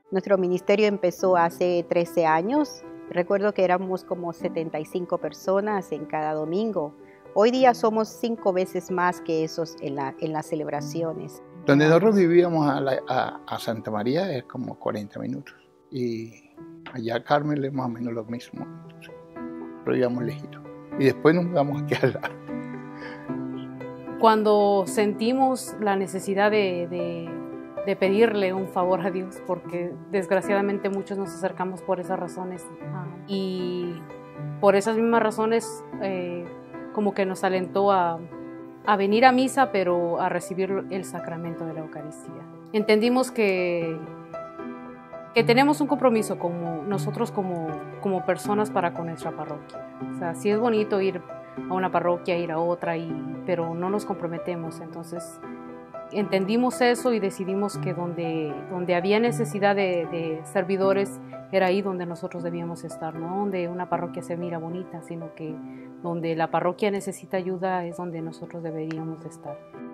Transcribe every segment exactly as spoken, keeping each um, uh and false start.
Nuestro ministerio empezó hace trece años. Recuerdo que éramos como setenta y cinco personas en cada domingo. Hoy día somos cinco veces más que esos en, la, en las celebraciones. Donde nosotros vivíamos a, la, a, a Santa María es como cuarenta minutos. Y allá a Carmel es más o menos lo mismo. Pero íbamos lejitos. Y después nos mudamos aquí al lado. Cuando sentimos la necesidad de, de, de pedirle un favor a Dios, porque desgraciadamente muchos nos acercamos por esas razones. Y por esas mismas razones eh, como que nos alentó a, a venir a misa, pero a recibir el sacramento de la Eucaristía. Entendimos que, que tenemos un compromiso como nosotros como, como personas para con nuestra parroquia. O sea, sí es bonito ir a una parroquia, ir a otra, y, pero no nos comprometemos. Entonces entendimos eso y decidimos que donde, donde había necesidad de, de servidores era ahí donde nosotros debíamos estar, no donde una parroquia se mira bonita, sino que donde la parroquia necesita ayuda es donde nosotros deberíamos de estar.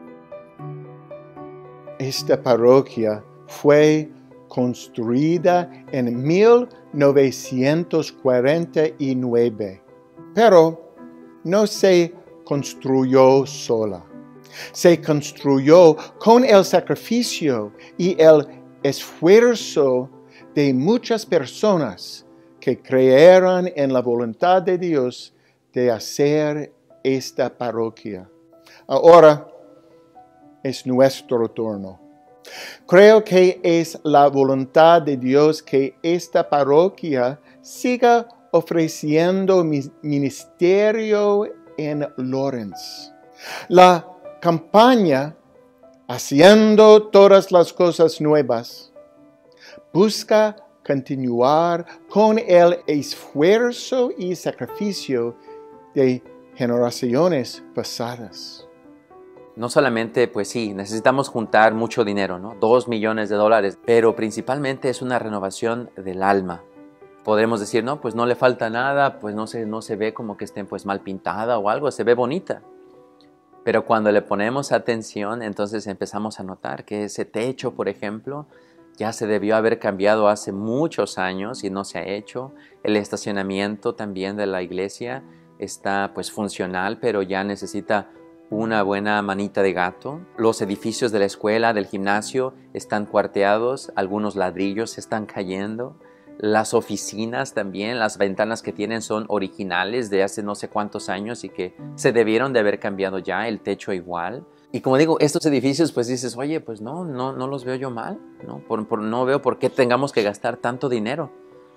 Esta parroquia fue construida en mil novecientos cuarenta y nueve, pero no se construyó sola. Se construyó con el sacrificio y el esfuerzo de muchas personas que creyeron en la voluntad de Dios de hacer esta parroquia. Ahora es nuestro turno. Creo que es la voluntad de Dios que esta parroquia siga ofreciendo ministerio en Lawrence. La campaña Haciendo todas las cosas nuevas busca continuar con el esfuerzo y sacrificio de generaciones pasadas. No solamente, pues sí, necesitamos juntar mucho dinero, ¿no? Dos millones de dólares, pero principalmente es una renovación del alma. Podremos decir, no, pues no le falta nada, pues no se, no se ve como que esté pues mal pintada o algo, se ve bonita. Pero cuando le ponemos atención, entonces empezamos a notar que ese techo, por ejemplo, ya se debió haber cambiado hace muchos años y no se ha hecho. El estacionamiento también de la iglesia está pues funcional, pero ya necesita una buena manita de gato. Los edificios de la escuela, del gimnasio, están cuarteados, algunos ladrillos se están cayendo. Las oficinas también, las ventanas que tienen son originales de hace no sé cuántos años y que se debieron de haber cambiado ya, el techo igual. Y como digo, estos edificios, pues dices, oye, pues no, no, no los veo yo mal, ¿no? Por, por, no veo por qué tengamos que gastar tanto dinero.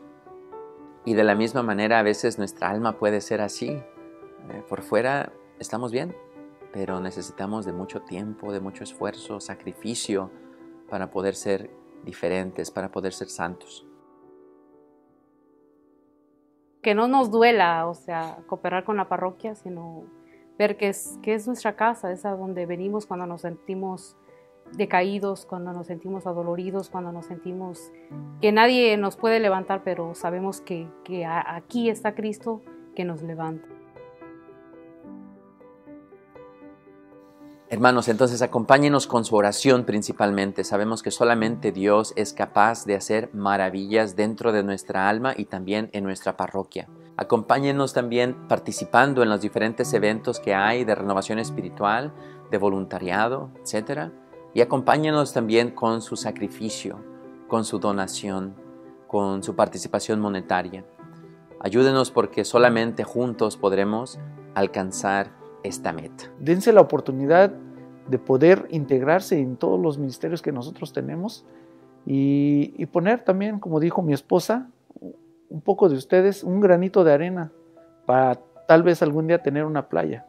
Y de la misma manera, a veces nuestra alma puede ser así. Eh, por fuera estamos bien, pero necesitamos de mucho tiempo, de mucho esfuerzo, sacrificio para poder ser diferentes, para poder ser santos. Que no nos duela, o sea, cooperar con la parroquia, sino ver que es, que es nuestra casa, es a donde venimos cuando nos sentimos decaídos, cuando nos sentimos adoloridos, cuando nos sentimos que nadie nos puede levantar, pero sabemos que, que aquí está Cristo que nos levanta. Hermanos, entonces acompáñenos con su oración principalmente. Sabemos que solamente Dios es capaz de hacer maravillas dentro de nuestra alma y también en nuestra parroquia. Acompáñenos también participando en los diferentes eventos que hay de renovación espiritual, de voluntariado, etcétera. Y acompáñenos también con su sacrificio, con su donación, con su participación monetaria. Ayúdenos porque solamente juntos podremos alcanzar esta meta. Dense la oportunidad de poder integrarse en todos los ministerios que nosotros tenemos y, y poner también, como dijo mi esposa, un poco de ustedes, un granito de arena para tal vez algún día tener una playa.